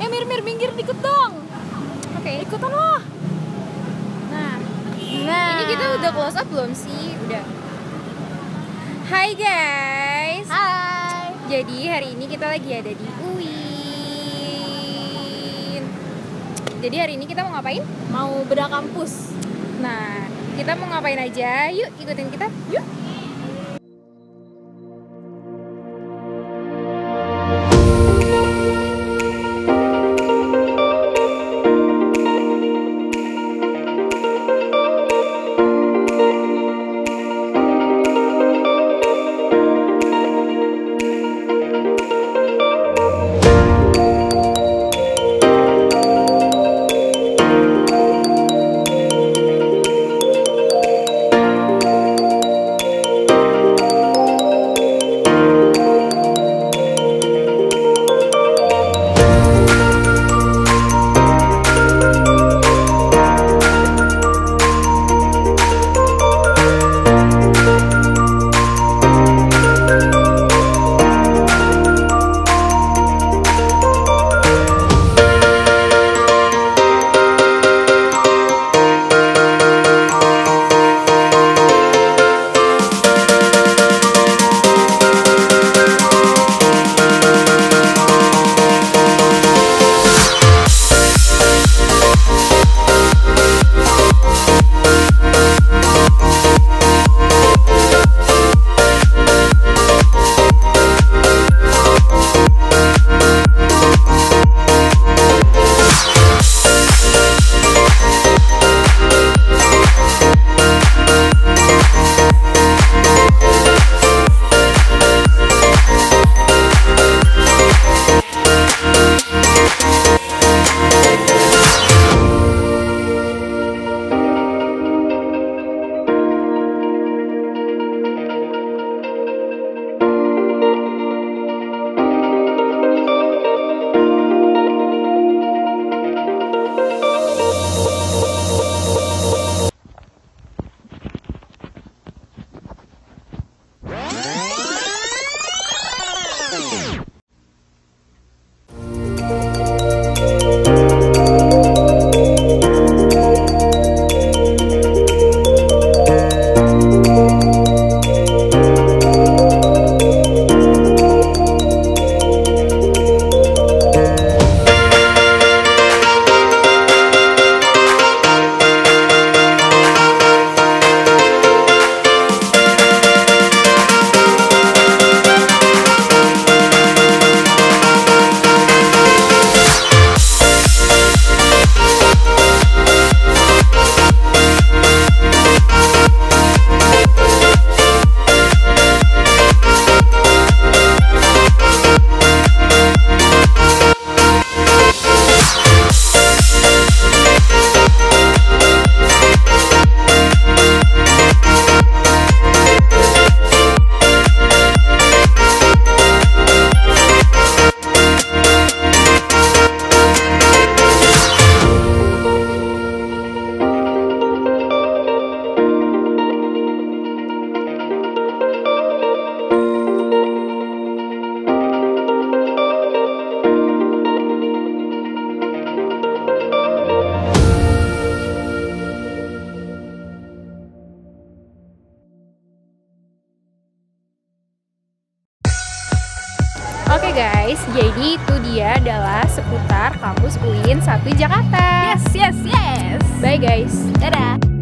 Mir minggir dikit dong. Oke. Ikutan lah. Nah. Ini kita udah close up belum sih? Udah. Hai guys. Hai. Jadi hari ini kita lagi ada di UIN. Jadi hari ini kita mau ngapain? Mau bedah kampus. Nah, kita mau ngapain aja? Yuk ikutin kita. Yuk. Oke guys, jadi itu dia adalah seputar kampus UIN 1 Jakarta. Yes. Bye guys. Dadah.